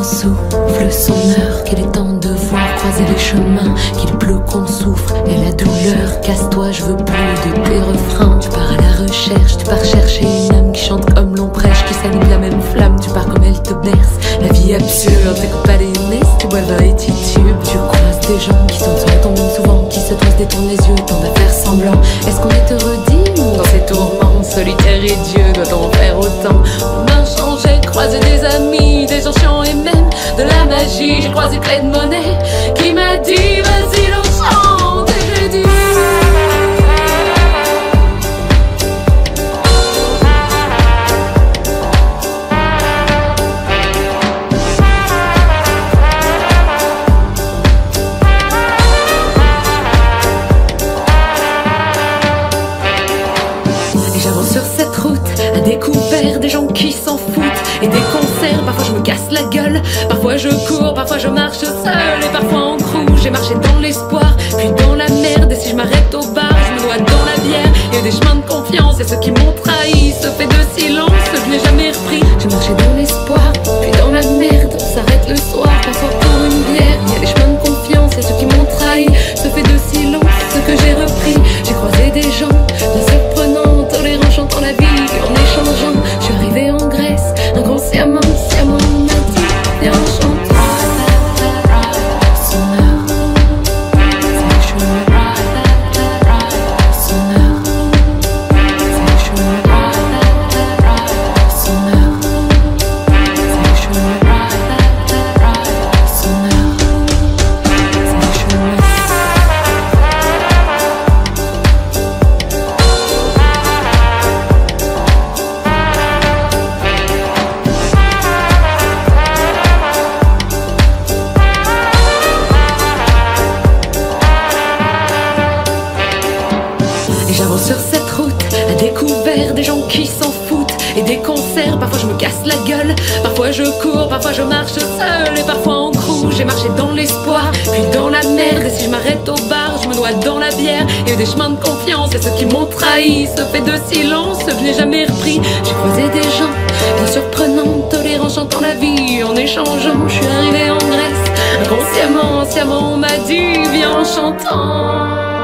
vent souffle son heure, qu'il est temps de voir croiser les chemins, qu'il pleut qu'on souffre et la douleur. Casse-toi, je veux plus de tes refrains. Tu pars à la recherche, tu pars chercher une âme qui chante comme l'on prêche, qui s'anime la même flamme. Tu pars comme elle te berce, la vie absurde, t'écoutes pas les messes, tu bois le et titubes. Tu croises des gens qui sont sur ton monde souvent, qui se tous détournent les yeux et tendent à faire semblant. Est-ce qu'on est heureux digne dans ces tourments solitaires et Dieu doit-on en faire autant? On a changé, croisé des amis, des gens chiants et même de la magie. J'ai croisé clé de monnaie qui m'a dit vas-y l'on chante, et j'ai dit et j'avance sur cette route à découvert des gens qui s'en foutent et des concerts. Parfois je me casse la gueule, parfois je cours, parfois je marche seule et parfois en crew. J'ai marché dans l'espoir, puis dans la merde. Et si je m'arrête au bar, je me noie dans la bière. Il y a des chemins de confiance et ceux qui m'ont trahi. Ce fait de silence, je n'ai jamais repris. J'ai marché dans l'espoir, puis dans la merde. On s'arrête le soir, parfois pour une bière. Il y a des chemins de confiance et ceux qui m'ont trahi. Ce fait de silence, ce que j'ai repris. J'ai croisé des gens bien surprenants, tolérants, chantant la vie en échangeant. Je suis arrivée en Grèce, inconsciemment, sciemment, on m'a dit viens en chantant. Et j'avance sur cette route à découvert des gens qui s'en foutent et des concerts. Parfois je me casse la gueule, parfois je cours, parfois je marche seule et parfois en crew. J'ai marché dans l'espoir, puis dans la merde. Et si je m'arrête au bar, je me noie dans la bière. Il y a eu des chemins de confiance et ceux qui m'ont trahi. Ce fait de silence, je n'ai jamais repris. J'ai croisé des gens bien surprenants, tolérants, chantant la vie en échangeant. Je suis arrivée en Grèce, inconsciemment, sciemment on m'a dit viens en chantant.